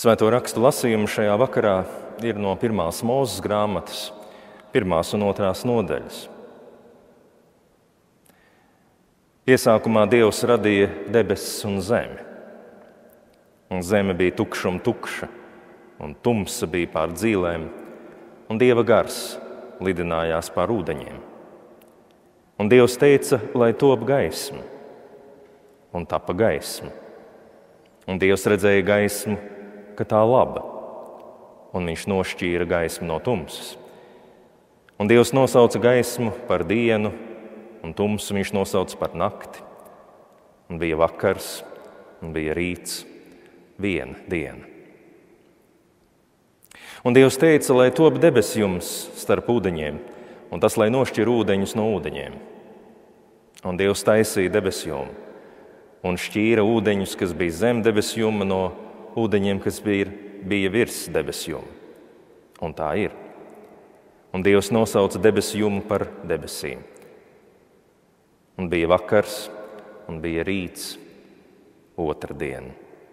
Svēto rakstu lasījumu šajā vakarā ir no 1. Mūzes grāmatas, 1. un 2. nodaļas. Iesākumā Dievs radīja debesis un zemi. Un zeme bija tukša un tukša, un tumsa bija pār dzīlēm, un Dieva gars lidinājās pār ūdeņiem. Un Dievs teica, lai top gaisma, un tapa gaisma. Un Dievs redzēja gaismu, ka tā laba, un viņš nošķīra gaismu no tumsas. Un Dievs nosauca gaismu par dienu, un tumsu viņš nosauca par nakti. Un bija vakars, un bija rīts, viena diena. Un Dievs teica, lai top debesjums starp ūdeņiem, un tas, lai nošķir ūdeņus no ūdeņiem. Un Dievs taisīja debesjumu, un šķīra ūdeņus, kas bija zem debesjuma, no ūdeņiem, kas bija virs debesjuma. Un tā ir. Un Dievs nosauca debesjumu par debesīm. Un bija vakars, un bija rīts, otra diena.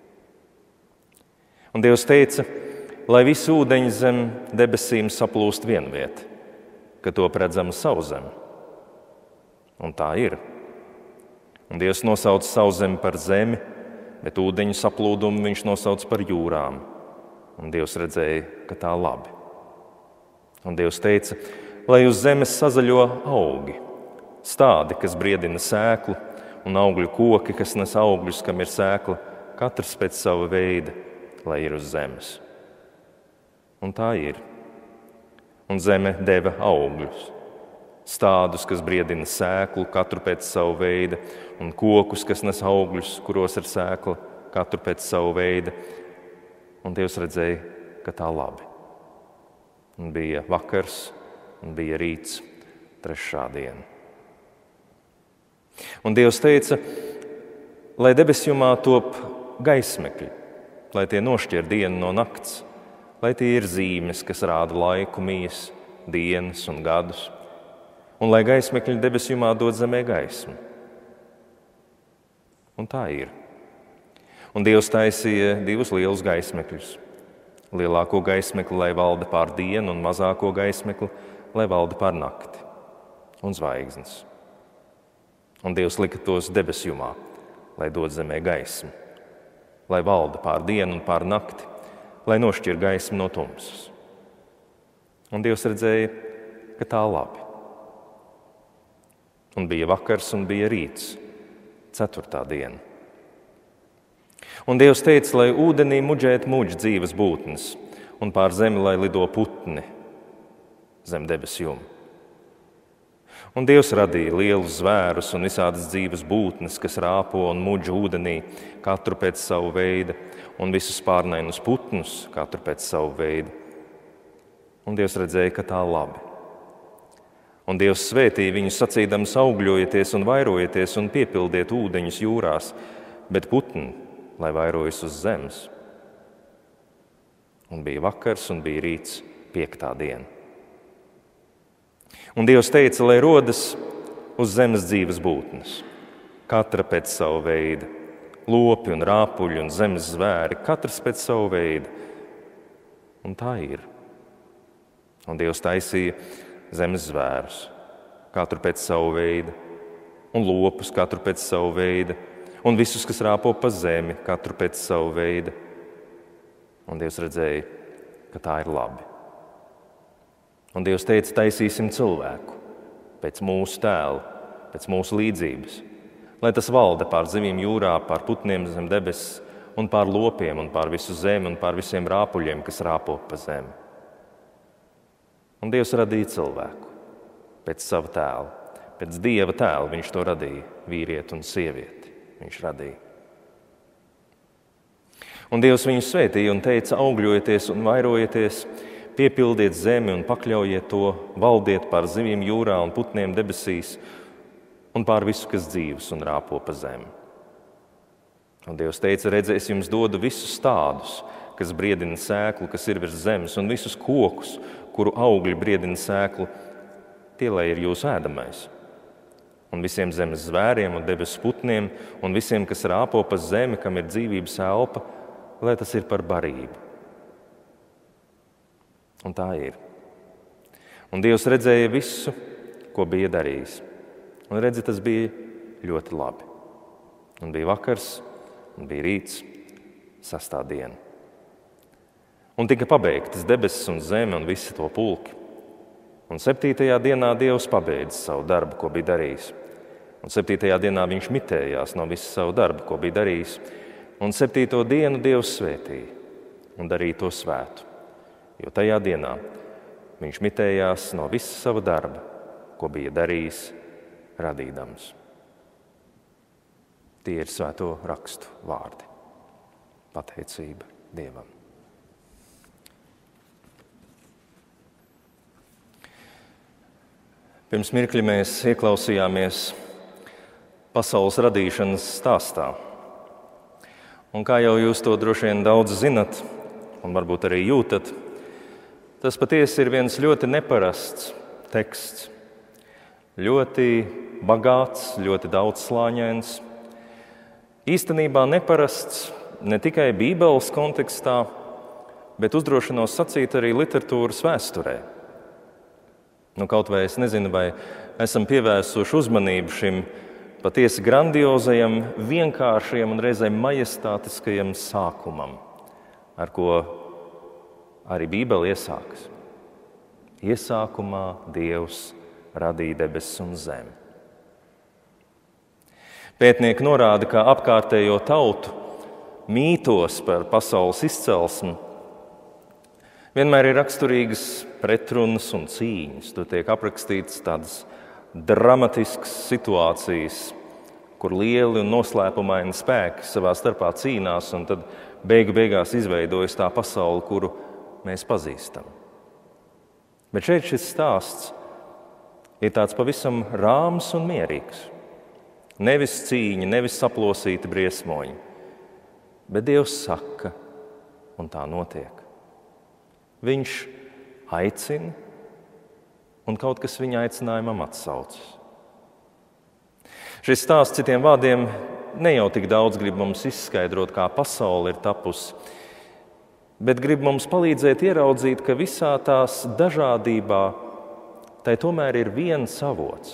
Un Dievs teica, lai visi ūdeņi zem debesīm saplūst vienviet, ka top redzama sauszeme. Un tā ir. Un Dievs nosauca sauszemi par zemi, bet ūdeņu saplūdumu viņš nosauca par jūrām. Un Dievs redzēja, ka tā labi. Un Dievs teica, lai uz zemes sazaļo augi, stādi, kas briedina sēklu, un augļu koki, kas nes augļus, kam ir sēkla, katrs pēc sava veida, lai ir uz zemes. Un tā ir. Un zeme deva augļus, stādus, kas briedina sēklu, katru pēc savu veida, un kokus, kas nes augļus, kuros ir sēkla, katru pēc savu veida. Un Dievs redzēja, ka tā labi. Un bija vakars, un bija rīts, trešā diena. Un Dievs teica, lai debesjumā top gaismekļi, lai tie nošķir dienu no nakts, lai tie ir zīmes, kas rāda laiku, mijas, dienas un gadus, un lai gaismekļi debesjumā dod zemē gaismu. Un tā ir. Un Dievs taisīja 2 lielus gaismekļus. Lielāko gaismekli, lai valda pār dienu, un mazāko gaismekli, lai valda pār nakti un zvaigznes. Un Dievs lika tos debesjumā, lai dod zemē gaismu, lai valda pār dienu un pār nakti, lai nošķir gaismu no tumsas. Un Dievs redzēja, ka tā labi. Un bija vakars un bija rīts, 4. diena. Un Dievs teica, lai ūdenī muģēt muģ dzīves būtnes, un pār zemi, lai lido putni zem debesjuma. Un Dievs radīja lielus zvērus un visādas dzīves būtnes, kas rāpo un muģ ūdenī, katru pēc savu veidu, un visus pārnainus putnus, katru pēc savu veidu. Un Dievs redzēja, ka tā labi. Un Dievs svētīja viņus sacīdams, augļojieties un vairojieties un piepildiet ūdeņus jūrās, bet putni, lai vairojas uz zemes. Un bija vakars un bija rīts, 5. diena. Un Dievs teica, lai rodas uz zemes dzīves būtnes, katra pēc savu veidu, lopi un rāpuļi un zemes zvēri, katrs pēc savu veidu. Un tā ir. Un Dievs taisīja zemes zvērus, katru pēc savu veidu, un lopus katru pēc savu veidu, un visus, kas rāpo pa zemi, katru pēc savu veidu. Un Dievs redzēja, ka tā ir labi. Un Dievs teica, taisīsim cilvēku pēc mūsu tēla, pēc mūsu līdzības, lai tas valda pār zivīm jūrā, pār putniem zem debesis, un pār lopiem, un pār visu zemi, un pār visiem rāpuļiem, kas rāpo pa zemi. Un Dievs radīja cilvēku pēc sava tēla, pēc Dieva tēla viņš to radīja, vīrieti un sievieti viņš radīja. Un Dievs viņus svētīja un teica, augļojieties un vairojieties, piepildiet zemi un pakļaujiet to, valdiet pār zivīm jūrā un putniem debesīs un pār visu, kas dzīvs un rāpo pa zemi. Un Dievs teica, redzēs, jums dodu visus stādus, kas briedina sēklu, kas ir virs zemes, un visus kokus, kuru augļi briedina sēklu, tie, lai ir jūsu ēdamais. Un visiem zemes zvēriem un debesu putniem, un visiem, kas rāpo pa zemi, kam ir dzīvības elpa, lai tas ir par barību. Un tā ir. Un Dievs redzēja visu, ko bija darījis. Un redzi, tas bija ļoti labi. Un bija vakars, un bija rīts, 6. diena. Un tika pabeigtas debesis un zeme un visi to pulki. Un 7. dienā Dievs pabeidza savu darbu, ko bija darījis. Un 7. dienā viņš mitējās no visa savu darbu, ko bija darījis. Un 7. dienu Dievs svētīja un darīja to svētu, jo tajā dienā viņš mitējās no visa sava darba, ko bija darījis radīdams. Tie ir svēto rakstu vārdi. Pateicība Dievam. Pirms mirkļa mēs ieklausījāmies pasaules radīšanas stāstā. Un kā jau jūs to droši vien daudz zinat, un varbūt arī jūtat, tas patiesi ir viens ļoti neparasts teksts. Ļoti bagāts, ļoti daudzslāņains. Īstenībā neparasts ne tikai Bībeles kontekstā, bet uzdrošinos sacīt arī literatūras vēsturē. Kaut vai es nezinu, vai esam pievērsuši uzmanību šim patiesi grandiozajam, vienkāršajam un reizēm majestātiskajam sākumam, ar ko arī Bībele iesākas. Iesākumā Dievs radīja debesis un zemi. Pētnieki norāda, ka apkārtējo tautu mītos par pasaules izcelsmi vienmēr ir raksturīgas pretrunas un cīņas. Tur tiek aprakstītas tādas dramatiskas situācijas, kur lieli un noslēpumaini spēki savā starpā cīnās, un tad beigās izveidojas tā pasaule, kuru mēs pazīstam. Bet šeit šis stāsts ir tāds pavisam rāms un mierīgs. Nevis cīņa, nevis saplosīti briesmoņi, bet Dievs saka, un tā notiek. Viņš aicina, un kaut kas viņa aicinājumam atsaucas. Šis stāsts, citiem vārdiem, ne jau tik daudz grib mums izskaidrot, kā pasaule ir tapusi, bet grib mums palīdzēt ieraudzīt, ka visā tās dažādībā tai tomēr ir viens avots.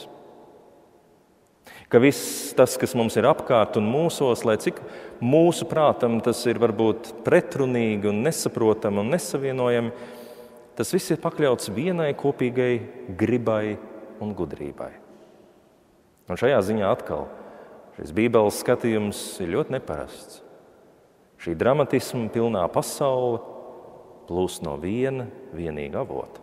Ka viss tas, kas mums ir apkārt un mūsos, lai cik mūsu prātam tas ir varbūt pretrunīgi un nesaprotami un nesavienojami, tas viss ir pakļauts vienai kopīgai gribai un gudrībai. Un šajā ziņā atkal šis Bībeles skatījums ir ļoti neparasts. Šī dramatisma pilnā pasaule plūst no vienīga avota.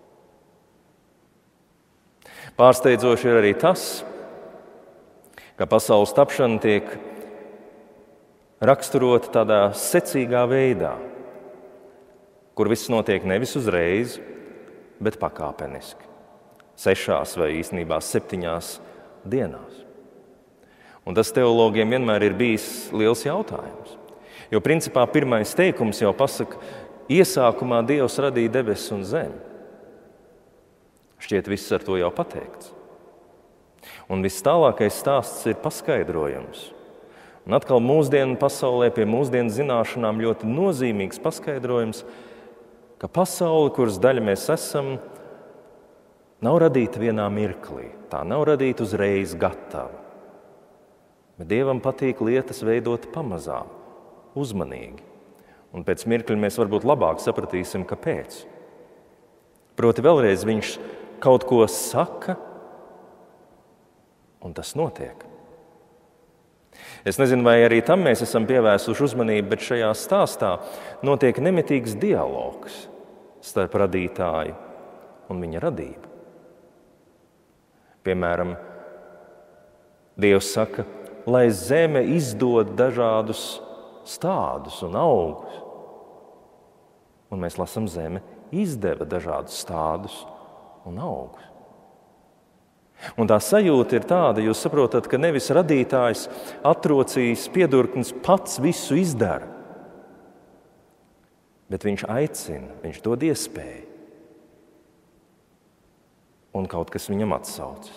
Pārsteidzoši ir arī tas, ka pasaules tapšana tiek raksturota tādā secīgā veidā, kur viss notiek nevis uzreiz, bet pakāpeniski. 6 vai īstenībā 7 dienās. Un tas teologiem vienmēr ir bijis liels jautājums. Jo principā pirmais teikums jau pasaka, iesākumā Dievs radīja debesis un zemi. Šķiet, viss ar to jau pateikts. Un viss tālākais stāsts ir paskaidrojums. Un atkal mūsdienu pasaulē pie mūsdienu zināšanām ļoti nozīmīgs paskaidrojums, ka pasaule, kuras daļa mēs esam, nav radīta vienā mirklī. Tā nav radīta uzreiz gatava. Bet Dievam patīk lietas veidot pamazām, uzmanīgi. Un pēc mirkļa mēs varbūt labāk sapratīsim, kāpēc. Proti vēlreiz viņš kaut ko saka, un tas notiek. Es nezinu, vai arī tam mēs esam pievērsuši uzmanību, bet šajā stāstā notiek nemitīgs dialogs starp radītāju un viņa radību. Piemēram, Dievs saka, lai zeme izdod dažādus stādus un augus. Un mēs lasām, zeme izdeva dažādus stādus un augus. Un tā sajūta ir tāda, jūs saprotat, ka nevis radītājs atrocīs piedurknes pats visu izdara, bet viņš aicina, viņš dod iespēju. Un kaut kas viņam atsaucas.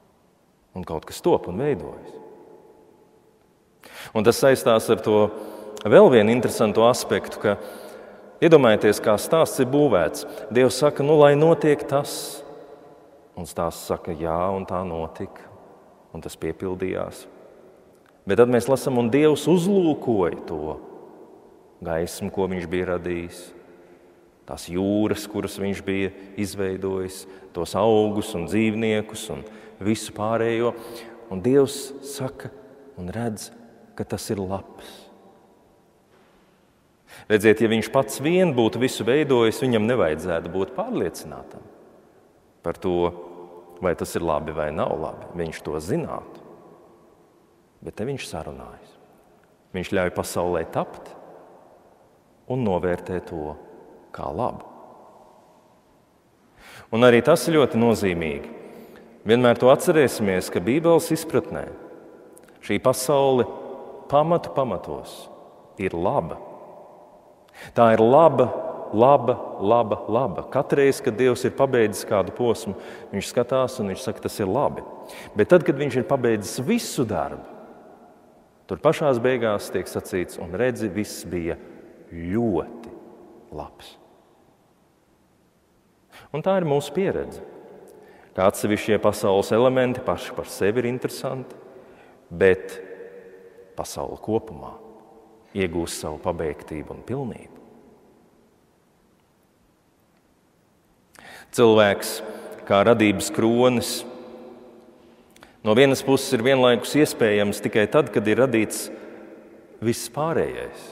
Un kaut kas top un veidojas. Un tas saistās ar to vēl vienu interesantu aspektu, ka iedomājieties, kā stāsts ir būvēts. Dievs saka, lai notiek tas. Un stāsts saka, jā, un tā notika. Un tas piepildījās. Bet tad mēs lasām, un Dievs uzlūkoja to gaismu, ko viņš bija radījis, tās jūras, kuras viņš bija izveidojis, tos augus un dzīvniekus un visu pārējo. Un Dievs saka un redz, ka tas ir labs. Redziet, ja viņš pats vien būtu visu veidojis, viņam nevajadzētu būt pārliecinātam par to, vai tas ir labi vai nav labi. Viņš to zinātu. Bet te viņš sarunājas. Viņš ļauj pasaulē tapt un novērtē to kā labu. Un arī tas ir ļoti nozīmīgi. Vienmēr to atcerēsimies, ka Bībeles izpratnē šī pasaule pamatos ir laba. Tā ir laba. Katreiz, kad Dievs ir pabeidzis kādu posmu, viņš skatās un viņš saka, tas ir labi. Bet tad, kad viņš ir pabeidzis visu darbu, tur pašās beigās tiek sacīts, un redzi, viss bija ļoti labs. Un tā ir mūsu pieredze. Kā atsevišķie pasaules elementi paši par sevi ir interesanti, bet pasaule kopumā iegūst savu pabeigtību un pilnību. Cilvēks kā radības kronis no vienas puses ir vienlaikus iespējams tikai tad, kad ir radīts viss pārējais.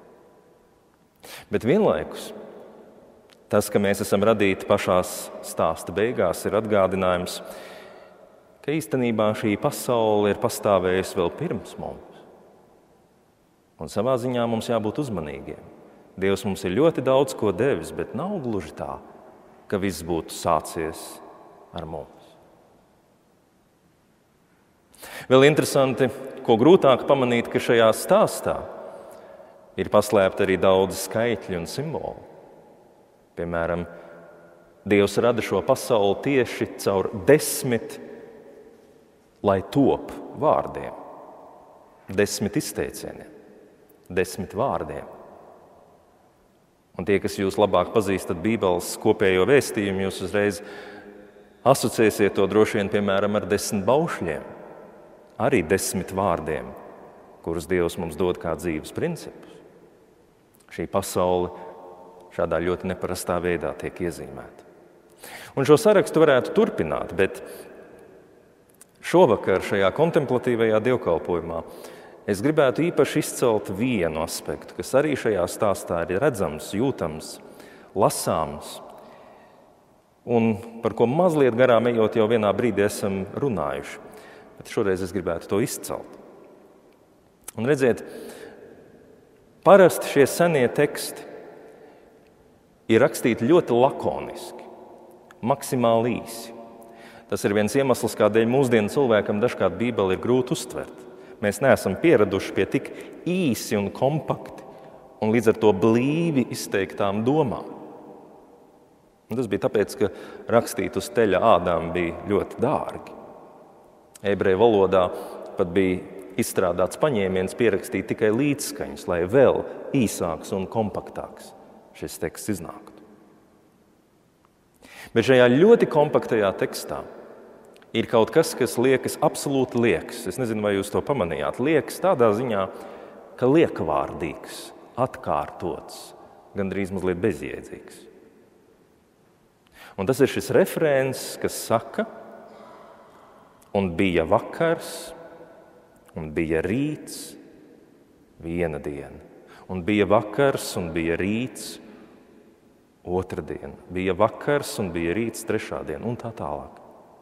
Bet vienlaikus tas, ka mēs esam radīti pašās stāsta beigās, ir atgādinājums, ka īstenībā šī pasaule ir pastāvējusi vēl pirms mums. Un savā ziņā mums jābūt uzmanīgiem. Dievs mums ir ļoti daudz ko devis, bet nav gluži tā, ka viss būtu sācies ar mums. Vēl interesanti, ko grūtāk pamanīt, ka šajā stāstā ir paslēpti arī daudz skaitļu un simbolu. Piemēram, Dievs rada šo pasauli tieši caur 10, lai top vārdiem, 10 izteicieniem, 10 vārdiem. Un tie, kas jūs labāk pazīstat Bībeles kopējo vēstījumu, jūs uzreiz asociēsiet to droši vien, piemēram, ar 10 baušļiem, arī 10 vārdiem, kurus Dievs mums dod kā dzīves principus. Šī pasaule šādā ļoti neparastā veidā tiek iezīmēta. Un šo sarakstu varētu turpināt, bet šovakar šajā kontemplatīvajā dievkalpojumā es gribētu īpaši izcelt vienu aspektu, kas arī šajā stāstā ir redzams, jūtams, lasāms, un par ko mazliet garām ejot jau vienā brīdī esam runājuši. Bet šoreiz es gribētu to izcelt. Un redziet, parasti šie senie teksti ir rakstīti ļoti lakoniski, maksimāli īsi. Tas ir viens iemesls, kādēļ mūsdienu cilvēkam dažkārt Bībeli ir grūti uztvert. Mēs neesam pieraduši pie tik īsi un kompakti un līdz ar to blīvi izteiktām domām. Un tas bija tāpēc, ka rakstīt uz teļa ādām bija ļoti dārgi. Ebreju valodā pat bija izstrādāts paņēmiens pierakstīt tikai līdzskaņas, lai vēl īsāks un kompaktāks šis teksts iznāktu. Bet šajā ļoti kompaktajā tekstā ir kaut kas, kas liekas absolūti liekas. Es nezinu, vai jūs to pamanījāt. Liekas tādā ziņā, ka liekvārdīgs, atkārtots, gandrīz mazliet bezjēdzīgs. Un tas ir šis refrēns, kas saka, un bija vakars, un bija rīts, viena diena. Un bija vakars, un bija rīts, otra diena. Bija vakars, un bija rīts, trešā diena, un tā tālāk.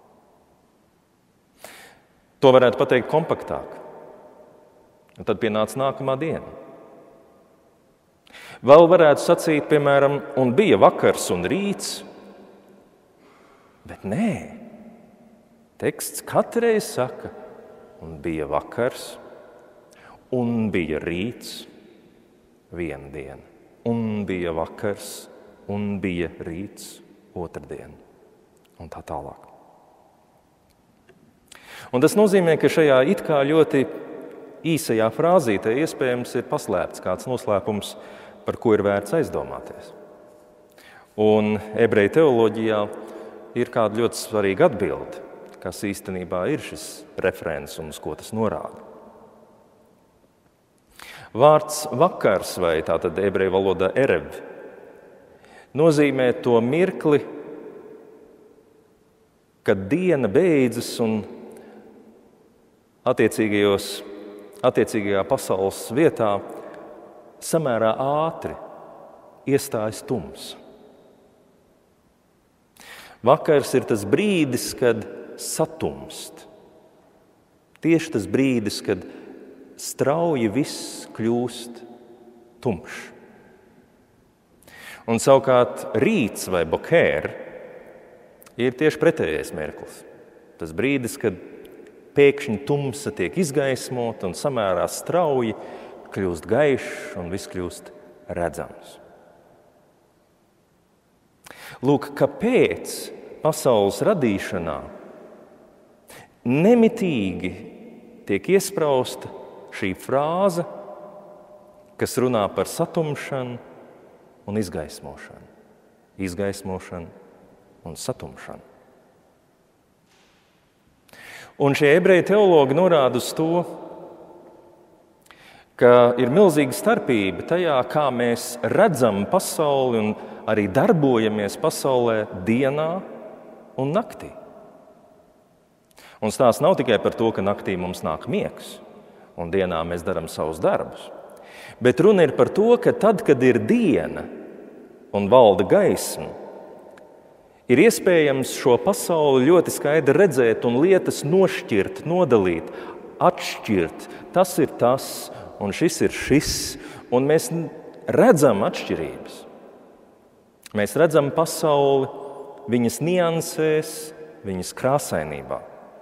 To varētu pateikt kompaktāk. Un tad pienāca nākamā diena. Vēl varētu sacīt, piemēram, un bija vakars un rīts, bet nē. Teksts katreiz saka, un bija vakars, un bija rīts, viena diena. Un bija vakars, un bija rīts, otra diena. Un tā tālāk. Un tas nozīmē, ka šajā it kā ļoti īsajā frāzītē iespējams ir paslēpts kāds noslēpums, par ko ir vērts aizdomāties. Un ebreju teoloģijā ir kāda ļoti svarīga atbilde, kas īstenībā ir šis referents un uz ko tas norāda. Vārds vakars, vai tātad ebreju valodā erev, nozīmē to mirkli, kad diena beidzas un attiecīgajā pasaules vietā samērā ātri iestājas tums. Vakars ir tas brīdis, kad satumst. Tieši tas brīdis, kad strauji viss kļūst tumšs. Un savukārt rīts vai bokēr ir tieši pretējais mirklis. Tas brīdis, kad pēkšņi tumsa tiek izgaismota un samērā strauji kļūst gaišs un viss kļūst redzams. Lūk, kāpēc pasaules radīšanā nemitīgi tiek iesprausta šī frāze, kas runā par satumšanu un izgaismošanu. Izgaismošanu un satumšanu. Un šie ebreju teologi norāda uz to, ka ir milzīga starpība tajā, kā mēs redzam pasauli un arī darbojamies pasaulē dienā un naktī. Un stāsts nav tikai par to, ka naktī mums nāk miegs un dienā mēs darām savus darbus, bet runa ir par to, ka tad, kad ir diena un valda gaisma, ir iespējams šo pasauli ļoti skaidri redzēt un lietas nošķirt, nodalīt, atšķirt. Tas ir tas un šis ir šis, un mēs redzam atšķirības. Mēs redzam pasauli viņas niansēs, viņas krāsainībā.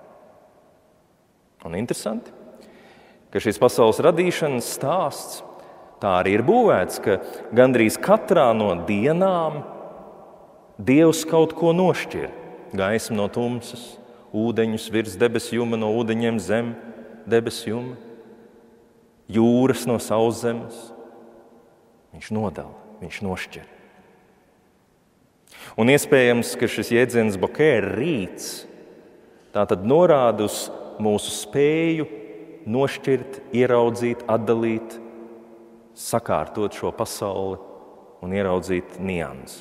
Un interesanti, ka šis pasaules radīšanas stāsts tā arī ir būvēts, ka gandrīz katrā no dienām Dievs kaut ko nošķir. Gaismu no tumsas, ūdeņus virs debesjuma, no ūdeņiem zem debesjuma, jūras no sauszemes. Viņš nodala, viņš nošķir. Un iespējams, ka šis jēdziens bokēr rīts tā tad norāda uz mūsu spēju nošķirt, ieraudzīt, atdalīt, sakārtot šo pasauli un ieraudzīt nianses.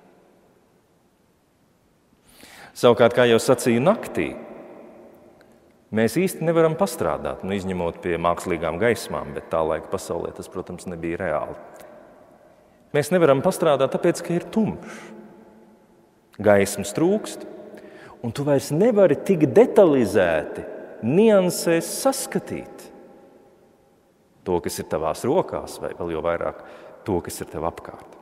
Savukārt, kā jau sacīju, naktī mēs īsti nevaram pastrādāt, izņemot pie mākslīgām gaismām, bet tā laika pasaulē tas, protams, nebija reāli. Mēs nevaram pastrādāt, tāpēc, ka ir tumšs. Gaismas trūkst, un tu vairs nevari tik detalizēti niansēs saskatīt to, kas ir tavās rokās, vai vēl jau vairāk to, kas ir tev apkārt.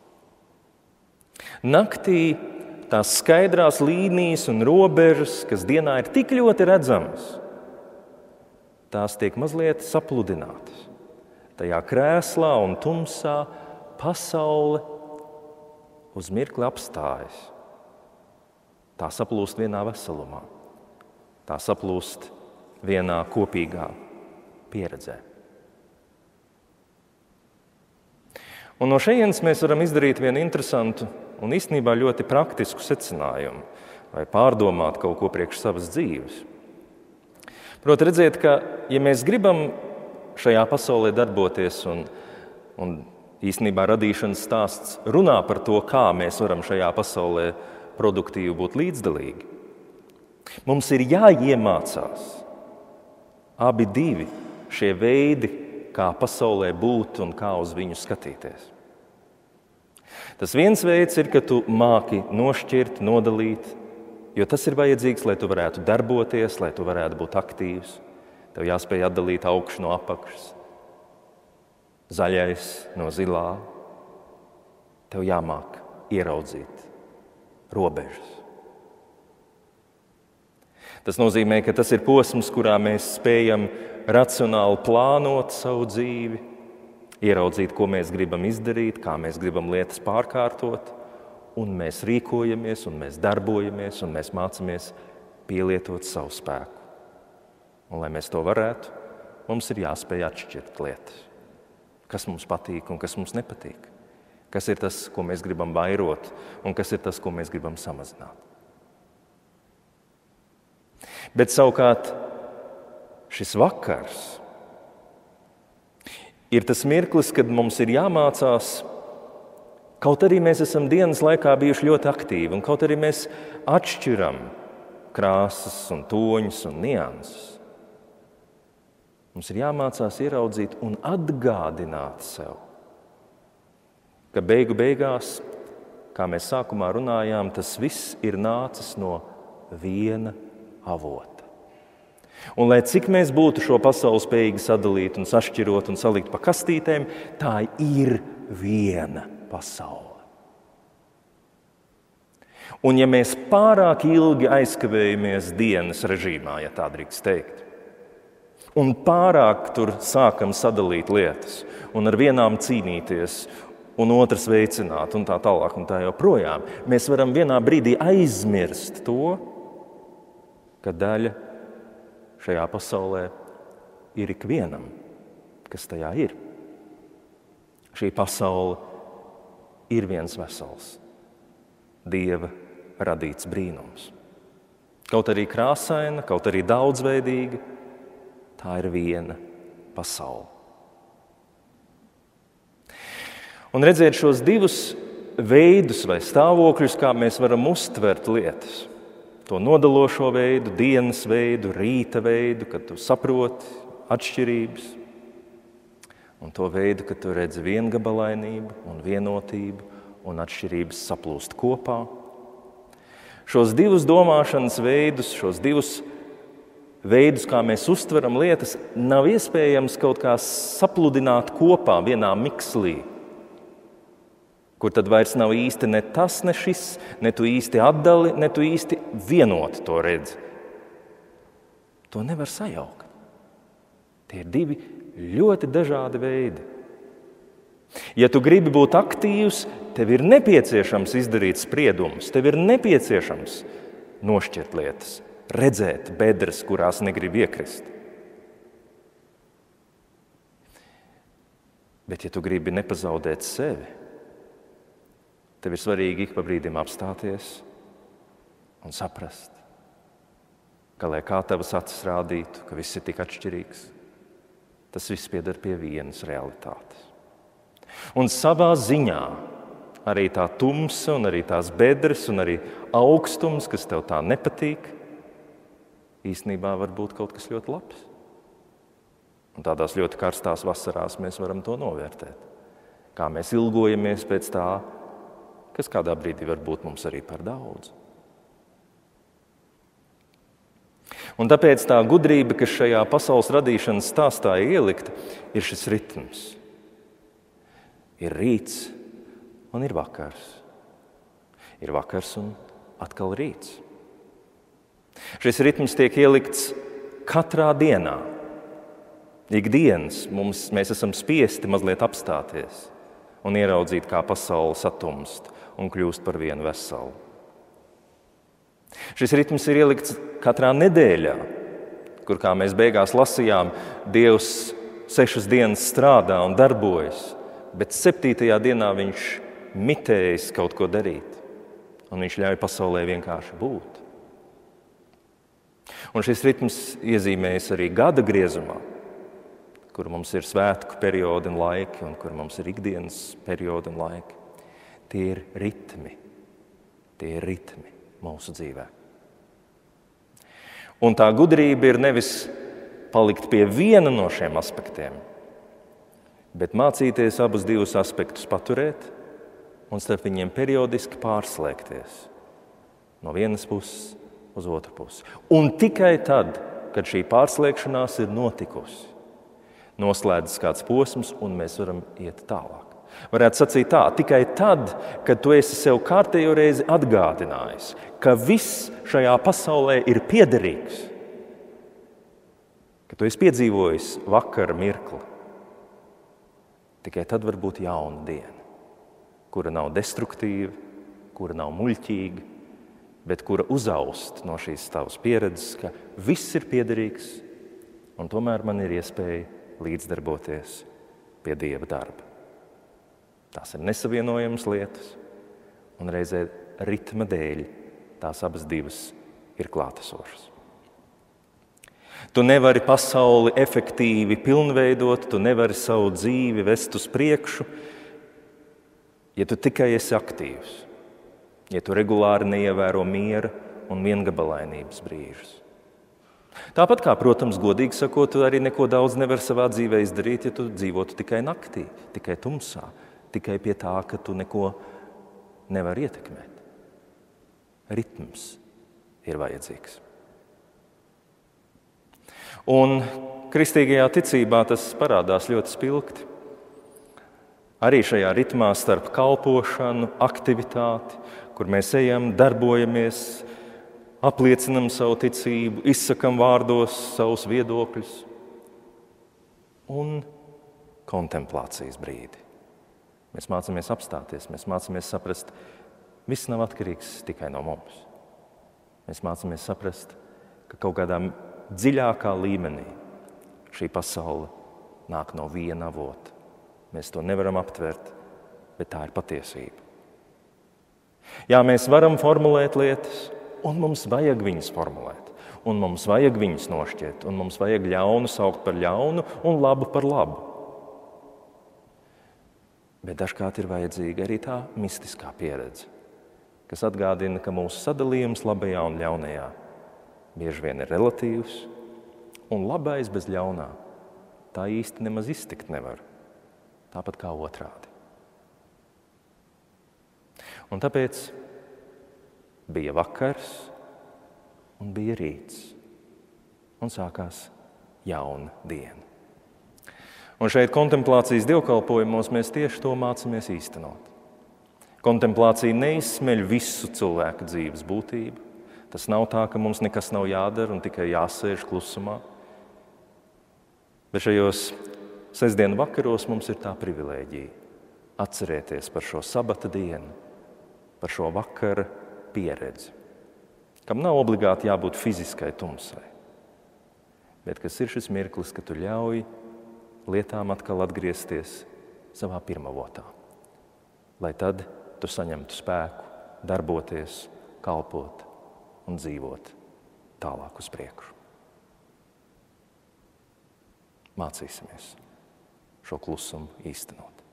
Naktī tās skaidrās līnijas un robežas, kas dienā ir tik ļoti redzamas, tās tiek mazliet sapludinātas. Tajā krēslā un tumsā pasaule uz mirkli apstājas. Tā saplūst vienā veselumā. Tā saplūst vienā kopīgā pieredzē. Un no šejienes mēs varam izdarīt vienu interesantu un īstenībā ļoti praktisku secinājumu vai pārdomāt kaut ko priekš savas dzīves. Proti redzēt, ka, ja mēs gribam šajā pasaulē darboties un īstenībā radīšanas stāsts runā par to, kā mēs varam šajā pasaulē produktīvi būt līdzdalīgi, mums ir jāiemācās abi divi šie veidi, kā pasaulē būt un kā uz viņu skatīties. Tas viens veids ir, ka tu māki nošķirt, nodalīt, jo tas ir vajadzīgs, lai tu varētu darboties, lai tu varētu būt aktīvs. Tev jāspēj atdalīt augšu no apakšas, zaļais no zilā. Tev jāmāk ieraudzīt robežas. Tas nozīmē, ka tas ir posms, kurā mēs spējam racionāli plānot savu dzīvi, ieraudzīt, ko mēs gribam izdarīt, kā mēs gribam lietas pārkārtot, un mēs rīkojamies, un mēs darbojamies, un mēs mācāmies pielietot savu spēku. Un, lai mēs to varētu, mums ir jāspēj atšķirt lietas. Kas mums patīk un kas mums nepatīk. Kas ir tas, ko mēs gribam vairot, un kas ir tas, ko mēs gribam samazināt. Bet savukārt šis vakars ir tas mirklis, kad mums ir jāmācās, kaut arī mēs esam dienas laikā bijuši ļoti aktīvi, un kaut arī mēs atšķiram krāsas un toņus un nianses. Mums ir jāmācās ieraudzīt un atgādināt sev, ka beigu beigās, kā mēs sākumā runājām, tas viss ir nācis no viena avota. Un lai cik mēs būtu šo pasauli spējīgi sadalīt un sašķirot un salikt pa kastītēm, tā ir viena pasaule. Un ja mēs pārāk ilgi aizkavējamies dienas režīmā, ja tā drīkst teikt, un pārāk tur sākam sadalīt lietas un ar vienām cīnīties un otras veicināt un tā tālāk un tā joprojām, mēs varam vienā brīdī aizmirst to, ka daļa šajā pasaulē ir ikvienam, kas tajā ir. Šī pasaule ir viens vesels, Dieva radīts brīnums. Kaut arī krāsaina, kaut arī daudzveidīga, tā ir viena pasaule. Un redziet šos divus veidus vai stāvokļus, kā mēs varam uztvert lietas. To nodalošo veidu, dienas veidu, rīta veidu, kad tu saproti atšķirības. Un to veidu, kad tu redzi viengabalainību un vienotību un atšķirības saplūst kopā. Šos divus domāšanas veidus, šos divus veidus, kā mēs uztveram lietas, nav iespējams kaut kā sapludināt kopā vienā mikslī, kur tad vairs nav īsti ne tas, ne šis, ne tu īsti atdali, ne tu īsti vienoti to redzi. To nevar sajaukt. Tie ir divi ļoti dažādi veidi. Ja tu gribi būt aktīvs, tev ir nepieciešams izdarīt spriedumus, tev ir nepieciešams nošķirt lietas, redzēt bedres, kurās negrib iekrist. Bet ja tu gribi nepazaudēt sevi, tev ir svarīgi ik pa brīdim apstāties un saprast, ka, lai kā tavas acis rādītu, ka viss ir tik atšķirīgs, tas viss pieder pie vienas realitātes. Un savā ziņā arī tā tumsa un arī tās bedres un arī augstums, kas tev tā nepatīk, īstenībā var būt kaut kas ļoti labs. Un tādās ļoti karstās vasarās mēs varam to novērtēt. Kā mēs ilgojamies pēc tā, kas kādā brīdī var būt mums arī par daudz. Un tāpēc tā gudrība, kas šajā pasaules radīšanas stāstā ielikta, ir šis ritms. Ir rīts un ir vakars. Ir vakars un atkal rīts. Šis ritms tiek ielikts katrā dienā. Ikdienas mēs esam spiesti mazliet apstāties un ieraudzīt, kā pasaule satumst un kļūst par vienu veselu. Šis ritms ir ielikts katrā nedēļā, kur, kā mēs beigās lasījām, Dievs 6 dienas strādā un darbojas, bet 7. dienā viņš mitējas kaut ko darīt, un viņš ļauj pasaulē vienkārši būt. Un šis ritms iezīmējas arī gada griezumā, kur mums ir svētku periodi un laiki, un kur mums ir ikdienas periodi un laiki. Tie ir ritmi mūsu dzīvē. Un tā gudrība ir nevis palikt pie viena no šiem aspektiem, bet mācīties abus divus aspektus paturēt un starp viņiem periodiski pārslēgties no vienas puses uz otru pusi. Un tikai tad, kad šī pārslēgšanās ir notikusi, noslēdzas kāds posms un mēs varam iet tālāk. Varētu sacīt tā, tikai tad, kad tu esi sev kārtējo reizi atgādinājis, ka viss šajā pasaulē ir piederīgs, ka tu esi piedzīvojis vakara mirkli, tikai tad var būt jauna diena, kura nav destruktīva, kura nav muļķīga, bet kura uzaust no šīs tavas pieredzes, ka viss ir piederīgs un tomēr man ir iespēja līdzdarboties pie Dieva darba. Tās ir nesavienojamas lietas, un reizē ritma dēļ tās abas divas ir klātesošas. Tu nevari pasauli efektīvi pilnveidot, tu nevari savu dzīvi vest uz priekšu, ja tu tikai esi aktīvs, ja tu regulāri neievēro miera un viengabalainības brīžus. Tāpat kā, protams, godīgi sakot, tu arī neko daudz nevari savā dzīvē izdarīt, ja tu dzīvotu tikai naktī, tikai tumsā, tikai pie tā, ka tu neko nevari ietekmēt. Ritms ir vajadzīgs. Un kristīgajā ticībā tas parādās ļoti spilgti. Arī šajā ritmā starp kalpošanu, aktivitāti, kur mēs ejam, darbojamies, apliecinam savu ticību, izsakam vārdos savus viedokļus un kontemplācijas brīdi. Mēs mācāmies apstāties, mēs mācāmies saprast, viss nav atkarīgs tikai no mums. Mēs mācāmies saprast, ka kaut kādā dziļākā līmenī šī pasaule nāk no viena avota. Mēs to nevaram aptvert, bet tā ir patiesība. Jā, mēs varam formulēt lietas, un mums vajag viņas formulēt, un mums vajag viņas nošķirt, un mums vajag ļaunu saukt par ļaunu un labu par labu. Bet dažkārt ir vajadzīga arī tā mistiskā pieredze, kas atgādina, ka mūsu sadalījums labajā un ļaunajā bieži vien ir relatīvs, un labais bez ļaunā tā īsti nemaz iztikt nevar, tāpat kā otrādi. Un tāpēc bija vakars un bija rīts, un sākās jauna diena. Un šeit kontemplācijas dievkalpojumos mēs tieši to mācāmies īstenot. Kontemplācija neizsmeļ visu cilvēka dzīves būtību. Tas nav tā, ka mums nekas nav jādara un tikai jāsēž klusumā. Bet šajos sestdienu vakaros mums ir tā privilēģija atcerēties par šo sabata dienu, par šo vakara pieredzi, kam nav obligāti jābūt fiziskai tumsai, bet kas ir šis mirklis, ka tu ļauj lietām atkal atgriezties savā pirmavotā, lai tad tu saņemtu spēku darboties, kalpot un dzīvot tālāk uz priekšu. Mācīsimies šo klusumu īstenot.